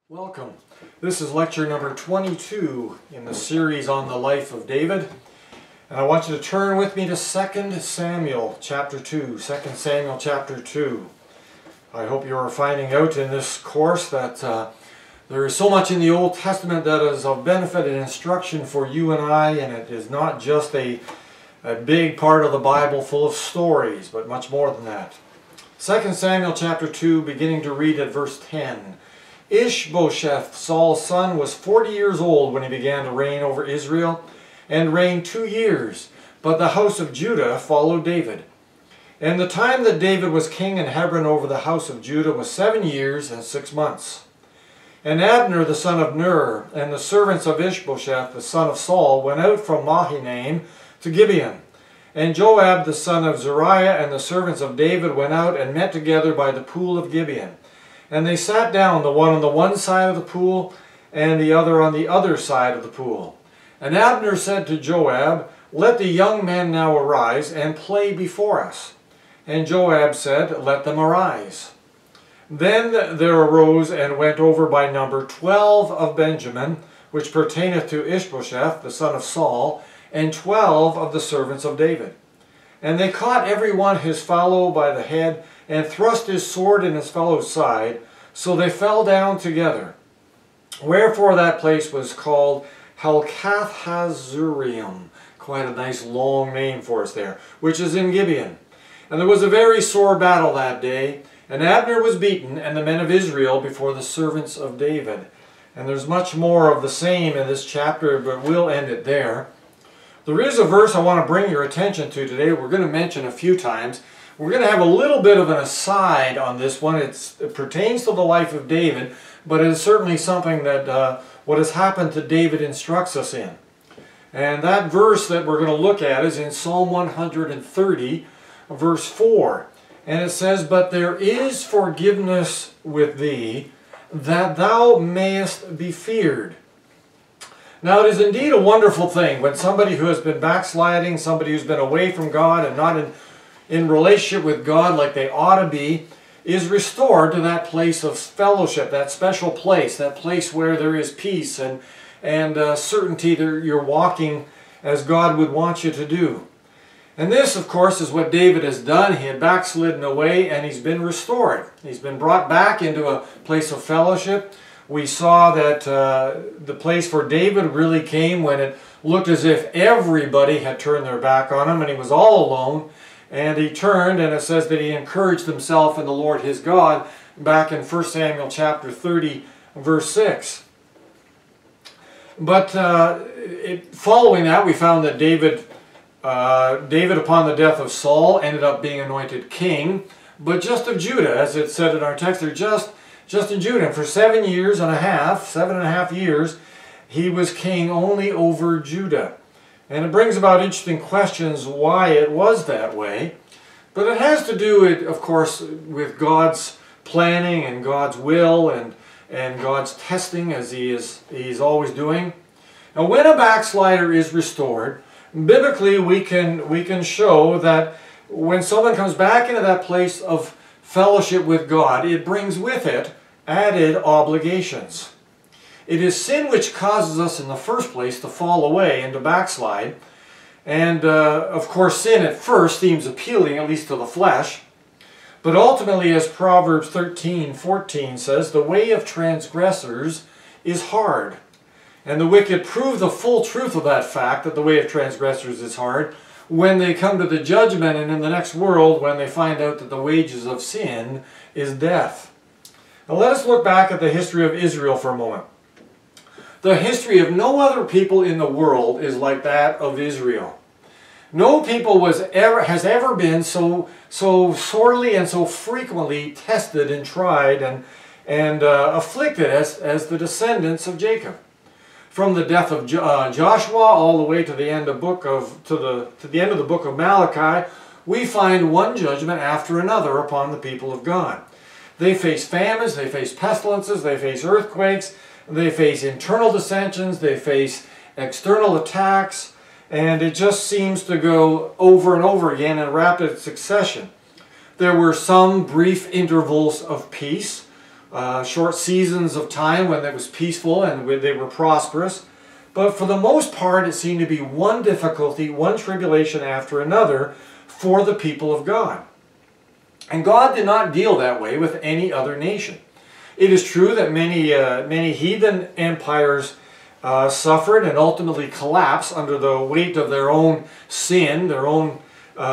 Welcome. This is lecture number 22 in the series on the life of David. And I want you to turn with me to 2 Samuel chapter 2. 2 Samuel chapter 2. I hope you are finding out in this course that there is so much in the Old Testament that is of benefit and instruction for you and I, and it is not just a big part of the Bible full of stories, but much more than that. 2 Samuel chapter 2, beginning to read at verse 10. Ishbosheth, Saul's son, was 40 years old when he began to reign over Israel, and reigned 2 years. But the house of Judah followed David. And the time that David was king in Hebron over the house of Judah was 7 years and 6 months. And Abner the son of Ner, and the servants of Ishbosheth the son of Saul, went out from Mahanaim to Gibeon. And Joab the son of Zeruiah and the servants of David went out and met together by the pool of Gibeon. And they sat down, the one on the one side of the pool, and the other on the other side of the pool. And Abner said to Joab, "Let the young men now arise and play before us." And Joab said, "Let them arise." Then there arose and went over by number 12 of Benjamin, which pertaineth to Ishbosheth the son of Saul, and 12 of the servants of David. And they caught every one his fellow by the head, and thrust his sword in his fellow's side, so they fell down together. Wherefore that place was called Helkath-Hazzurim, quite a nice long name for us there, which is in Gibeon. And there was a very sore battle that day, and Abner was beaten, and the men of Israel before the servants of David. And there's much more of the same in this chapter, but we'll end it there. There is a verse I want to bring your attention to today. We're going to mention a few times. We're going to have a little bit of an aside on this one. It pertains to the life of David, but it is certainly something that what has happened to David instructs us in. And that verse that we're going to look at is in Psalm 130, verse 4. And it says, "But there is forgiveness with thee, that thou mayest be feared." Now, it is indeed a wonderful thing when somebody who has been backsliding, somebody who's been away from God and not in relationship with God like they ought to be, is restored to that place of fellowship, that special place, that place where there is peace and certainty that you're walking as God would want you to do. And this, of course, is what David has done. He had backslidden away and he's been restored. He's been brought back into a place of fellowship. We saw that the place for David really came when it looked as if everybody had turned their back on him and he was all alone. And he turned, and it says that he encouraged himself in the Lord his God back in 1 Samuel chapter 30, verse 6. But following that, we found that David, upon the death of Saul, ended up being anointed king, but just of Judah, as it said in our text there, just in Judah. And for 7.5 years, he was king only over Judah. And it brings about interesting questions why it was that way. But it has to do, of course, with God's planning and God's will and God's testing, as He's always doing. Now, when a backslider is restored, biblically we can show that when someone comes back into that place of fellowship with God, it brings with it added obligations. It is sin which causes us in the first place to fall away and to backslide. And of course sin at first seems appealing, at least to the flesh. But ultimately, as Proverbs 13:14 says, "The way of transgressors is hard." And the wicked prove the full truth of that fact, that the way of transgressors is hard, when they come to the judgment and in the next world when they find out that the wages of sin is death. Now let us look back at the history of Israel for a moment. The history of no other people in the world is like that of Israel. No people has ever been so sorely and so frequently tested and tried and afflicted as the descendants of Jacob. From the death of Joshua all the way to the end of the book of Malachi, we find one judgment after another upon the people of God. They face famines, they face pestilences, they face earthquakes. They face internal dissensions, they face external attacks, and it just seems to go over and over again in rapid succession. There were some brief intervals of peace, short seasons of time when it was peaceful and they were prosperous. But for the most part, it seemed to be one difficulty, one tribulation after another for the people of God. And God did not deal that way with any other nation. It is true that many heathen empires suffered and ultimately collapsed under the weight of their own sin, their own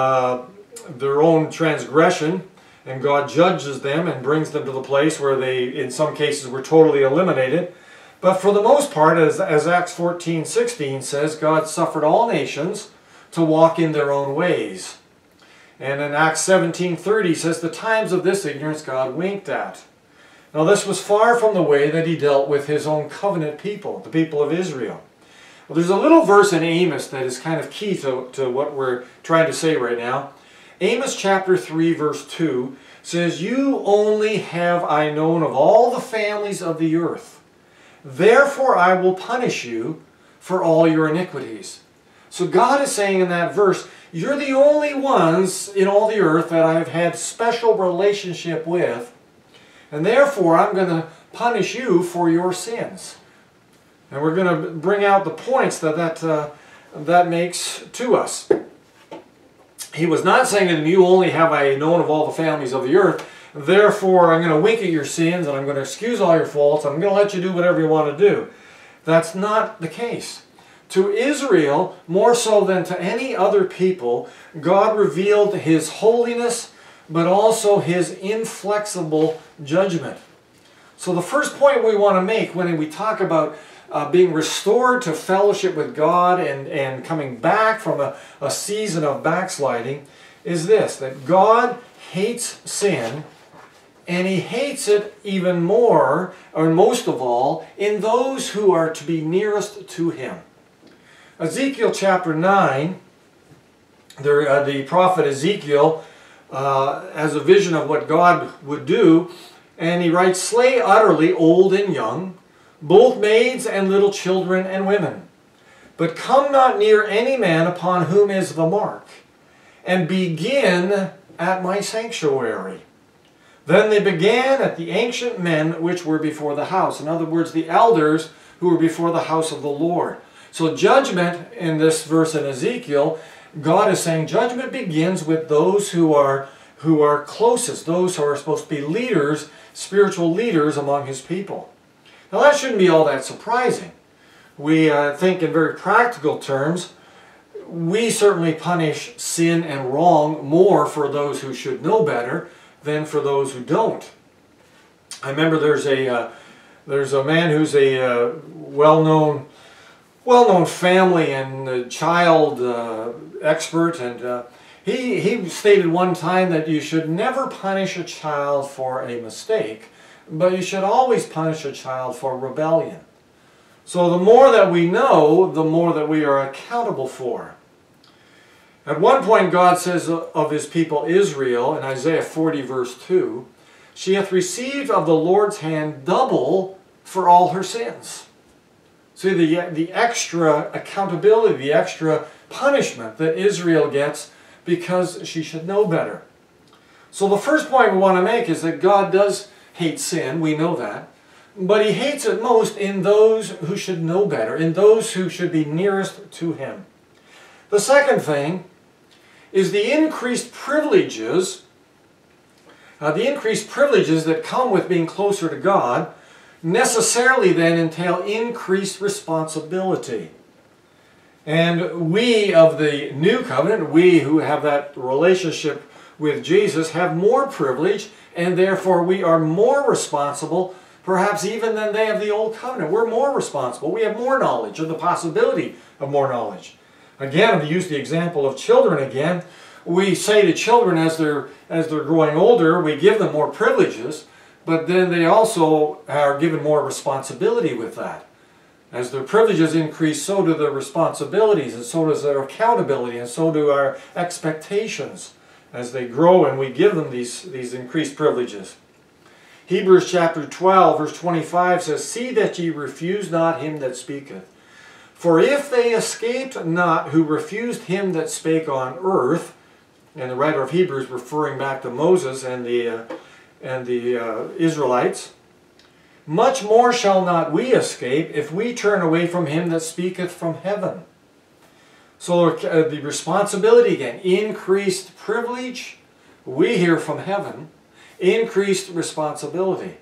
transgression, and God judges them and brings them to the place where they, in some cases, were totally eliminated. But for the most part, as Acts 14:16 says, God suffered all nations to walk in their own ways. And in Acts 17:30 says, the times of this ignorance God winked at. Now this was far from the way that he dealt with his own covenant people, the people of Israel. Well, there's a little verse in Amos that is kind of key to what we're trying to say right now. Amos chapter 3 verse 2 says, you only have I known of all the families of the earth. Therefore I will punish you for all your iniquities. So God is saying in that verse, you're the only ones in all the earth that I have had special relationship with, and therefore I'm going to punish you for your sins. And we're going to bring out the points that makes to us. He was not saying to them, you only have I known of all the families of the earth, therefore I'm going to wink at your sins and I'm going to excuse all your faults and I'm going to let you do whatever you want to do. That's not the case. To Israel, more so than to any other people, God revealed his holiness, but also his inflexible judgment. So the first point we want to make when we talk about being restored to fellowship with God and coming back from a season of backsliding is this, that God hates sin, and he hates it even more, or most of all, in those who are to be nearest to him. Ezekiel chapter 9, the prophet Ezekiel has a vision of what God would do, and he writes, slay utterly old and young, both maids and little children and women. But come not near any man upon whom is the mark, and begin at my sanctuary. Then they began at the ancient men which were before the house. In other words, the elders who were before the house of the Lord. So judgment in this verse in Ezekiel, God is saying judgment begins with those who are closest, those who are supposed to be leaders, spiritual leaders among his people. Now that shouldn't be all that surprising. We think in very practical terms, we certainly punish sin and wrong more for those who should know better than for those who don't. I remember there's a man who's a well-known family and child expert, and he stated one time that you should never punish a child for a mistake, but you should always punish a child for rebellion. So the more that we know, the more that we are accountable for. At one point God says of his people Israel in Isaiah 40 verse 2, she hath received of the Lord's hand double for all her sins. See the extra accountability, the extra punishment that Israel gets because she should know better. So the first point we want to make is that God does hate sin, we know that. But he hates it most in those who should know better, in those who should be nearest to him. The second thing is the increased privileges that come with being closer to God necessarily then entail increased responsibility. And we of the new covenant, we who have that relationship with Jesus, have more privilege, and therefore we are more responsible, perhaps even than they of the old covenant. We're more responsible. We have more knowledge, or the possibility of more knowledge. Again, to use the example of children again, we say to children as they're growing older, we give them more privileges, but then they also are given more responsibility with that. As their privileges increase, so do their responsibilities, and so does their accountability, and so do our expectations as they grow and we give them these increased privileges. Hebrews chapter 12 verse 25 says, see that ye refuse not him that speaketh. For if they escaped not who refused him that spake on earth, and the writer of Hebrews referring back to Moses and the Israelites, much more shall not we escape if we turn away from him that speaketh from heaven. So the responsibility again, increased privilege, we hear from heaven, increased responsibility.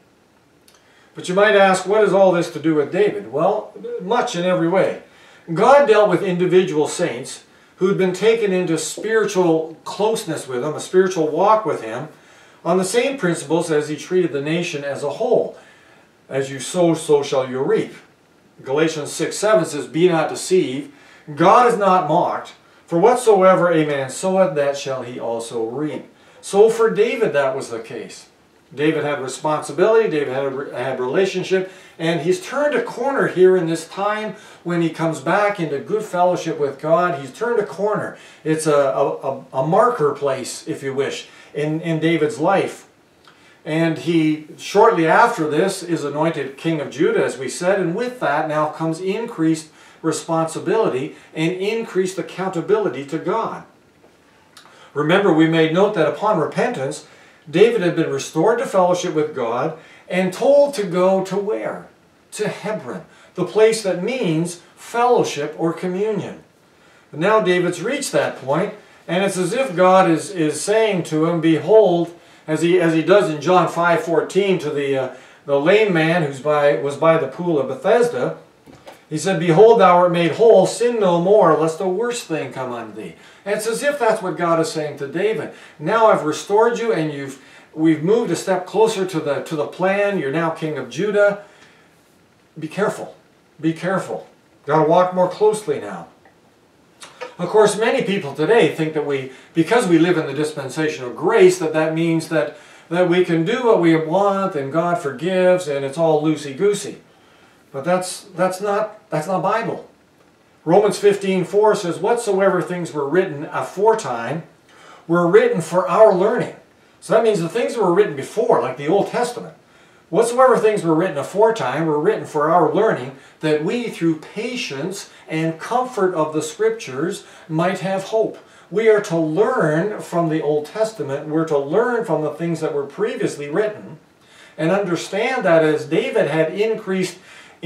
But you might ask, what has all this to do with David? Well, much in every way. God dealt with individual saints who'd been taken into spiritual closeness with him, a spiritual walk with him, on the same principles as he treated the nation as a whole. As you sow, so shall you reap. Galatians 6:7 says, be not deceived, God is not mocked, for whatsoever a man soweth, that shall he also reap. So for David that was the case. David had responsibility, David had relationship, and he's turned a corner here in this time when he comes back into good fellowship with God. He's turned a corner. It's a marker place, if you wish, in David's life. And he, shortly after this, is anointed king of Judah, as we said, and with that now comes increased responsibility and increased accountability to God. Remember, we made note that upon repentance, David had been restored to fellowship with God and told to go to where? To Hebron, the place that means fellowship or communion. But now David's reached that point, and it's as if God is saying to him, behold, as he does in John 5:14 to the lame man who was by the pool of Bethesda, he said, behold, thou art made whole, sin no more, lest a worse thing come unto thee. And it's as if that's what God is saying to David. Now I've restored you, and we've moved a step closer to the plan. You're now king of Judah. Be careful. Be careful. Got to walk more closely now. Of course, many people today think that because we live in the dispensation of grace, that means that we can do what we want and God forgives and it's all loosey-goosey. But that's not Bible. Romans 15:4 says, whatsoever things were written aforetime were written for our learning. So that means the things that were written before, like the Old Testament, whatsoever things were written aforetime were written for our learning, that we through patience and comfort of the Scriptures might have hope. We are to learn from the Old Testament. We're to learn from the things that were previously written and understand that as David had increased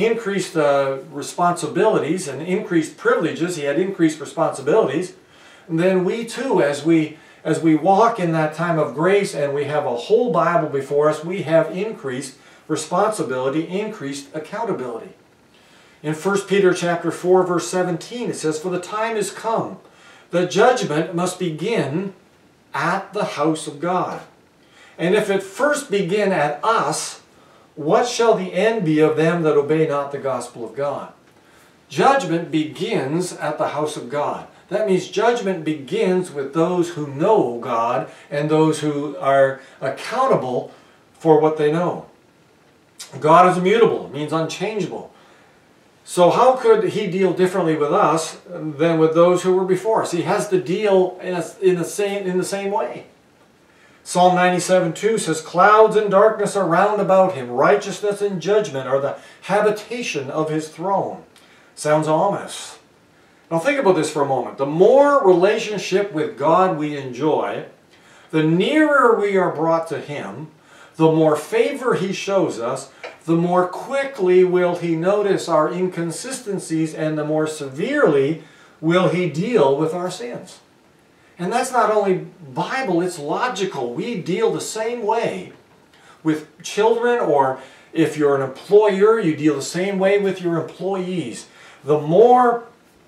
responsibilities and increased privileges, he had increased responsibilities, and then we too, as we walk in that time of grace and we have a whole Bible before us, we have increased responsibility, increased accountability. In 1 Peter chapter 4, verse 17, it says, for the time is come, the judgment must begin at the house of God. And if it first begin at us, what shall the end be of them that obey not the gospel of God? Judgment begins at the house of God. That means judgment begins with those who know God and those who are accountable for what they know. God is immutable. It means unchangeable. So how could he deal differently with us than with those who were before us? He has to deal in the same way. Psalm 97:2 says, clouds and darkness are round about him. Righteousness and judgment are the habitation of his throne. Sounds ominous. Now think about this for a moment. The more relationship with God we enjoy, the nearer we are brought to him, the more favor he shows us, the more quickly will he notice our inconsistencies and the more severely will he deal with our sins. And that's not only Bible, it's logical. We deal the same way with children, or if you're an employer, you deal the same way with your employees. The more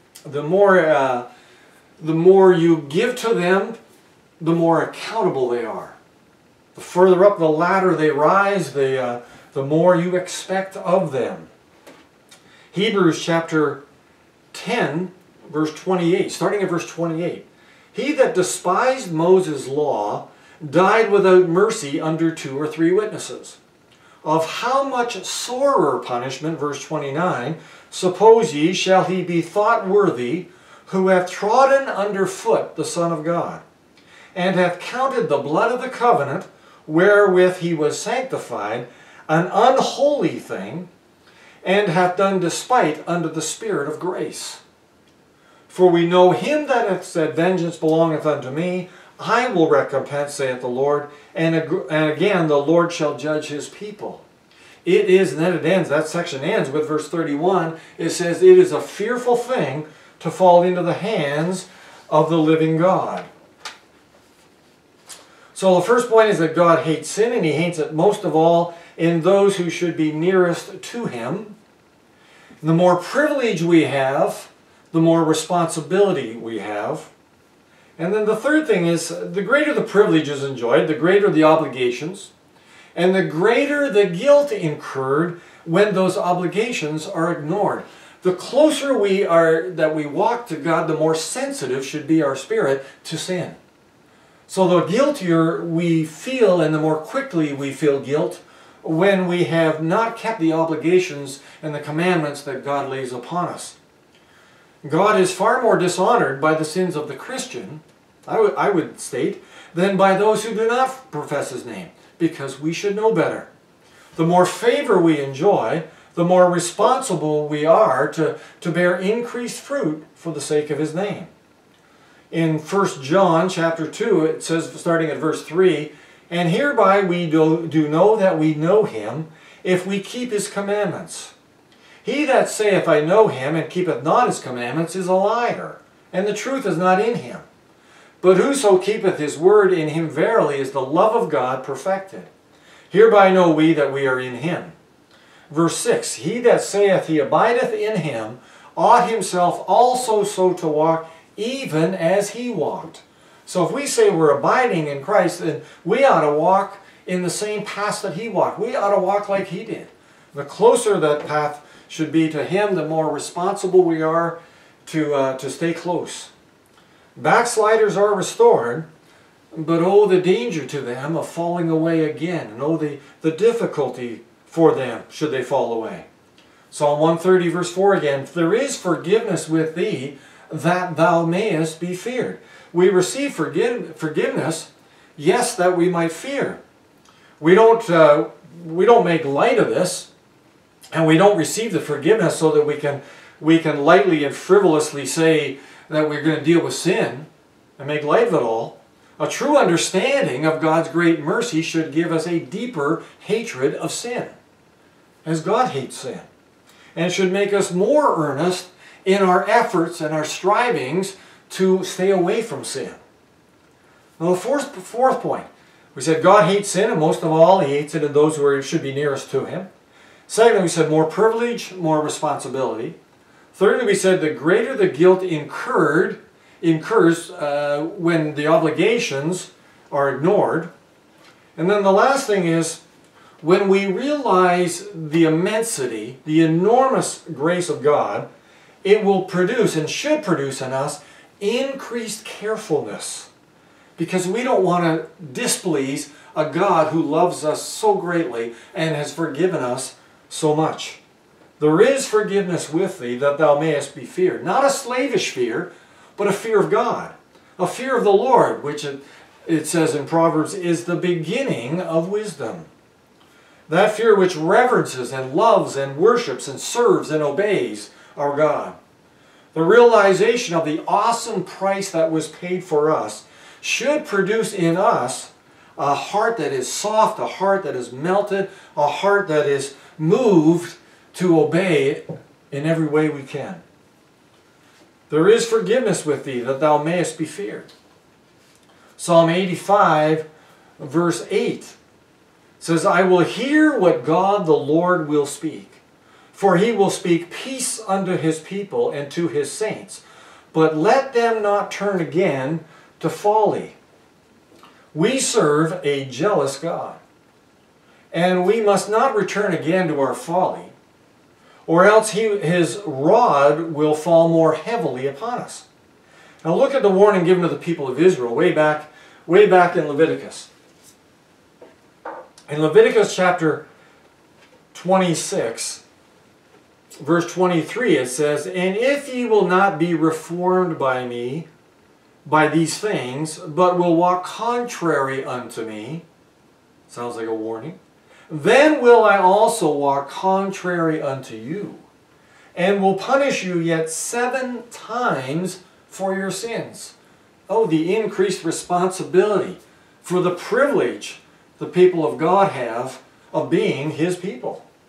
you give to them, the more accountable they are. The further up the ladder they rise, the more you expect of them. Hebrews chapter 10, verse 28, starting at verse 28. He that despised Moses' law died without mercy under 2 or 3 witnesses. Of how much sorer punishment, verse 29, suppose ye shall he be thought worthy, who hath trodden under foot the Son of God, and hath counted the blood of the covenant, wherewith he was sanctified, an unholy thing, and hath done despite unto the Spirit of grace. For we know him that hath said, vengeance belongeth unto me, I will recompense, saith the Lord, and again the Lord shall judge his people. It is, and then it ends, that section ends with verse 31. It says, it is a fearful thing to fall into the hands of the living God. So the first point is that God hates sin, and he hates it most of all in those who should be nearest to him. The more privilege we have, the more responsibility we have. And then the third thing is, the greater the privileges enjoyed, the greater the obligations, and the greater the guilt incurred when those obligations are ignored. The closer we are that we walk to God, the more sensitive should be our spirit to sin. So the guiltier we feel, and the more quickly we feel guilt, when we have not kept the obligations and the commandments that God lays upon us. God is far more dishonored by the sins of the Christian, I would state, than by those who do not profess his name, because we should know better. The more favor we enjoy, the more responsible we are to bear increased fruit for the sake of his name. In 1 John chapter 2, it says, starting at verse 3, and hereby we do know that we know him, if we keep his commandments. He that saith, I know him, and keepeth not his commandments, is a liar, and the truth is not in him. But whoso keepeth his word, in him verily is the love of God perfected. Hereby know we that we are in him. Verse 6, he that saith he abideth in him, ought himself also so to walk, even as he walked. So if we say we're abiding in Christ, then we ought to walk in the same path that he walked. We ought to walk like he did. The closer that path should be to him, the more responsible we are to stay close. Backsliders are restored, but oh, the danger to them of falling away again, and oh, the difficulty for them should they fall away. Psalm 130 verse 4 again, there is forgiveness with thee, that thou mayest be feared. We receive forgiveness, yes, that we might fear. We don't make light of this, and we don't receive the forgiveness so that we can lightly and frivolously say that we're going to deal with sin and make light of it all. A true understanding of God's great mercy should give us a deeper hatred of sin, as God hates sin, and it should make us more earnest in our efforts and our strivings to stay away from sin. Now the fourth point, we said God hates sin, and most of all he hates it in those who should be nearest to him. Secondly, we said more privilege, more responsibility. Thirdly, we said the greater the guilt incurs when the obligations are ignored. And then the last thing is, when we realize the immensity, the enormous grace of God, it will produce and should produce in us increased carefulness, because we don't want to displease a God who loves us so greatly and has forgiven us so much. There is forgiveness with thee, that thou mayest be feared. Not a slavish fear, but a fear of God. A fear of the Lord, which it says in Proverbs is the beginning of wisdom. That fear which reverences and loves and worships and serves and obeys our God. The realization of the awesome price that was paid for us should produce in us a heart that is soft, a heart that is melted, a heart that is moved to obey in every way we can. There is forgiveness with thee, that thou mayest be feared. Psalm 85 verse 8 says, I will hear what God the Lord will speak. For he will speak peace unto his people and to his saints. But let them not turn again to folly. We serve a jealous God, and we must not return again to our folly, or else his rod will fall more heavily upon us. Now look at the warning given to the people of Israel way back in Leviticus. In Leviticus chapter 26, verse 23, it says, and if ye will not be reformed by me, by these things, but will walk contrary unto me, sounds like a warning, then will I also walk contrary unto you, and will punish you yet 7 times for your sins. Oh, the increased responsibility for the privilege the people of God have of being his people.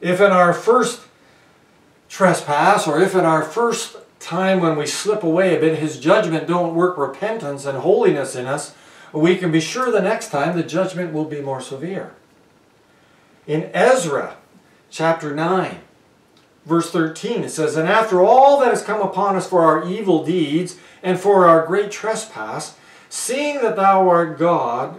If in our first trespass, or if in our first time when we slip away a bit, His judgment don't work repentance and holiness in us, we can be sure the next time the judgment will be more severe. In Ezra chapter 9, verse 13, it says, "And after all that has come upon us for our evil deeds and for our great trespass, seeing that thou, our God,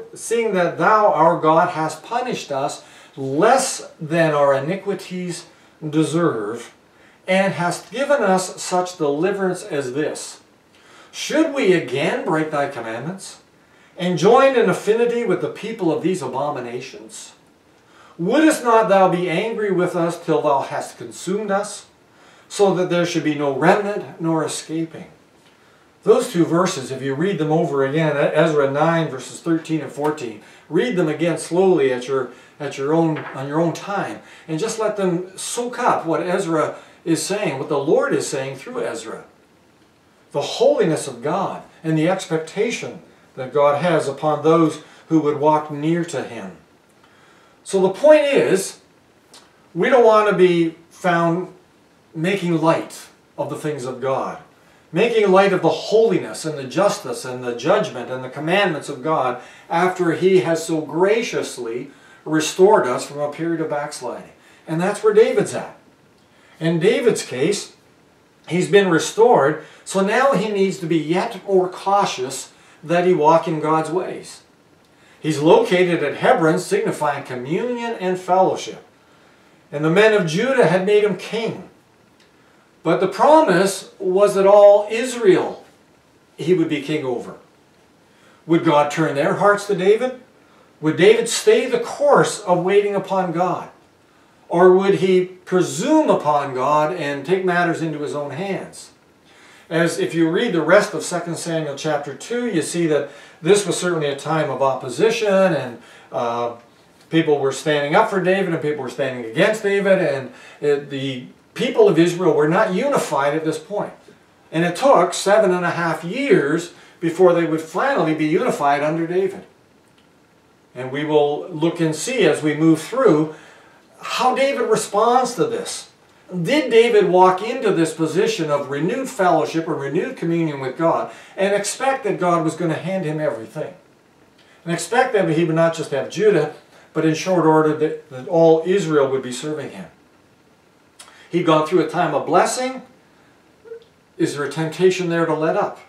hast punished us less than our iniquities deserve, and hast given us such deliverance as this, should we again break thy commandments, and join in affinity with the people of these abominations? Wouldest not thou be angry with us till thou hast consumed us, so that there should be no remnant nor escaping?" Those two verses, if you read them over again, Ezra 9 verses 13 and 14, read them again slowly on your own time, and just let them soak up what Ezra is saying, what the Lord is saying through Ezra. The holiness of God and the expectation that God has upon those who would walk near to Him. So the point is, we don't want to be found making light of the things of God, making light of the holiness and the justice and the judgment and the commandments of God after He has so graciously restored us from a period of backsliding. And that's where David's at. In David's case, he's been restored, so now he needs to be yet more cautious that he walk in God's ways. He's located at Hebron, signifying communion and fellowship. And the men of Judah had made him king. But the promise was that all Israel he would be king over. Would God turn their hearts to David? Would David stay the course of waiting upon God? Or would he presume upon God and take matters into his own hands? As if you read the rest of 2 Samuel chapter 2, you see that this was certainly a time of opposition, and people were standing up for David and people were standing against David, and the people of Israel were not unified at this point. And it took 7.5 years before they would finally be unified under David. And we will look and see as we move through how David responds to this. Did David walk into this position of renewed fellowship or renewed communion with God and expect that God was going to hand him everything? And expect that he would not just have Judah, but in short order that all Israel would be serving him? He'd gone through a time of blessing. Is there a temptation there to let up?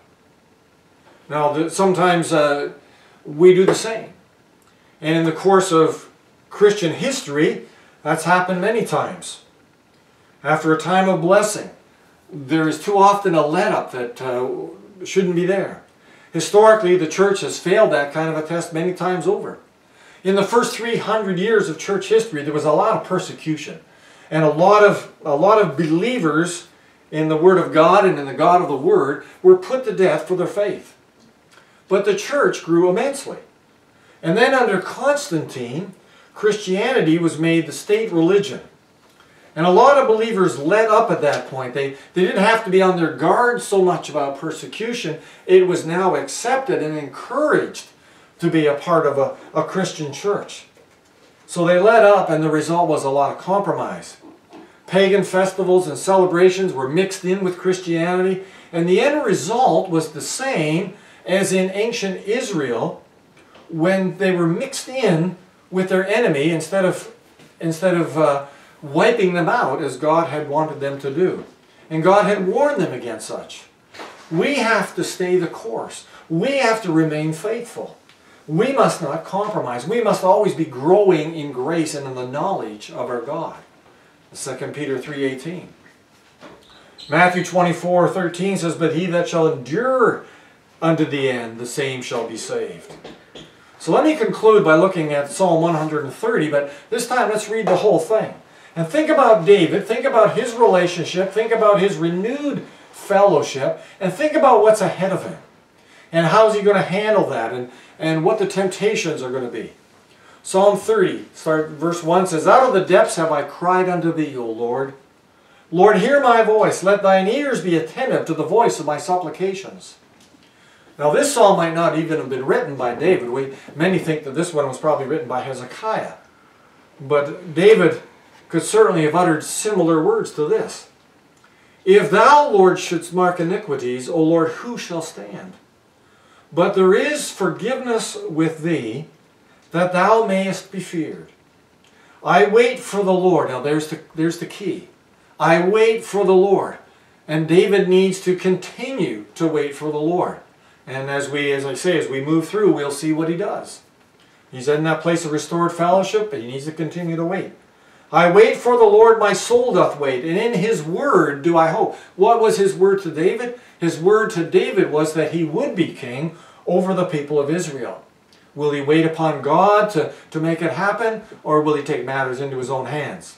Now, sometimes we do the same. And in the course of Christian history, that's happened many times. After a time of blessing, there is too often a let-up that shouldn't be there. Historically, the church has failed that kind of a test many times over. In the first 300 years of church history, there was a lot of persecution. And a lot of believers in the Word of God and in the God of the Word were put to death for their faith. But the church grew immensely. And then under Constantine, Christianity was made the state religion. And a lot of believers let up at that point. They didn't have to be on their guard so much about persecution. It was now accepted and encouraged to be a part of a Christian church. So they let up, and the result was a lot of compromise. Pagan festivals and celebrations were mixed in with Christianity, and the end result was the same as in ancient Israel when they were mixed in with their enemy instead of wiping them out as God had wanted them to do. And God had warned them against such. We have to stay the course. We have to remain faithful. We must not compromise. We must always be growing in grace and in the knowledge of our God. 2 Peter 3:18. Matthew 24:13 says, "But he that shall endure unto the end, the same shall be saved." So let me conclude by looking at Psalm 130, but this time let's read the whole thing. And think about David, think about his relationship, think about his renewed fellowship, and think about what's ahead of him. And how is he going to handle that, and what the temptations are going to be. Psalm 30, verse 1 says, "Out of the depths have I cried unto thee, O Lord. Lord, hear my voice. Let thine ears be attentive to the voice of my supplications." Now this psalm might not even have been written by David. Many think that this one was probably written by Hezekiah. But David could certainly have uttered similar words to this. If thou, Lord, shouldst mark iniquities, O Lord, who shall stand? But there is forgiveness with thee, that thou mayest be feared. I wait for the Lord. Now there's the key. I wait for the Lord. And David needs to continue to wait for the Lord. And as we move through, we'll see what he does. He's in that place of restored fellowship, but he needs to continue to wait. I wait for the Lord, my soul doth wait, and in his word do I hope. What was his word to David? His word to David was that he would be king over the people of Israel. Will he wait upon God to make it happen, or will he take matters into his own hands?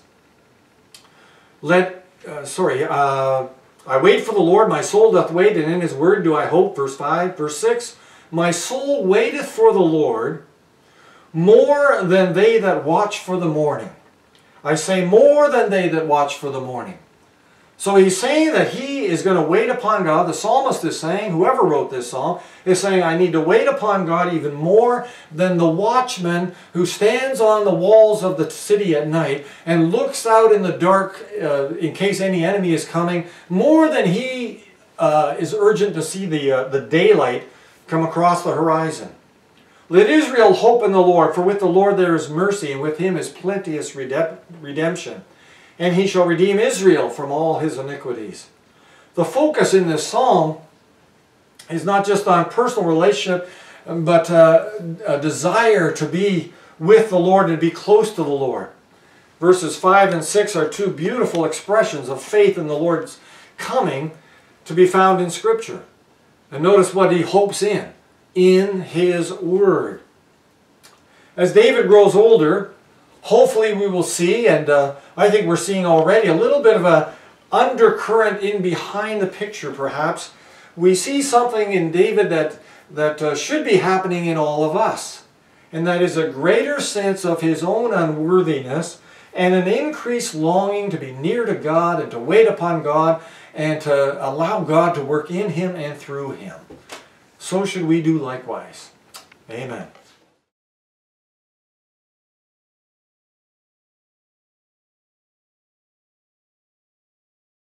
I wait for the Lord, my soul doth wait, and in his word do I hope. Verse 5, verse 6, my soul waiteth for the Lord more than they that watch for the morning. I say more than they that watch for the morning. So he's saying that he is going to wait upon God. The psalmist is saying, whoever wrote this psalm, is saying, I need to wait upon God even more than the watchman who stands on the walls of the city at night and looks out in the dark in case any enemy is coming, more than he is urgent to see the daylight come across the horizon. Let Israel hope in the Lord, for with the Lord there is mercy, and with him is plenteous redemption. And he shall redeem Israel from all his iniquities. The focus in this psalm is not just on personal relationship, but a desire to be with the Lord and be close to the Lord. Verses 5 and 6 are two beautiful expressions of faith in the Lord's coming to be found in Scripture. And notice what he hopes in his word. As David grows older, hopefully we will see, and I think we're seeing already, a little bit of an undercurrent in behind the picture perhaps. We see something in David that should be happening in all of us. And that is a greater sense of his own unworthiness and an increased longing to be near to God and to wait upon God and to allow God to work in him and through him. So should we do likewise. Amen.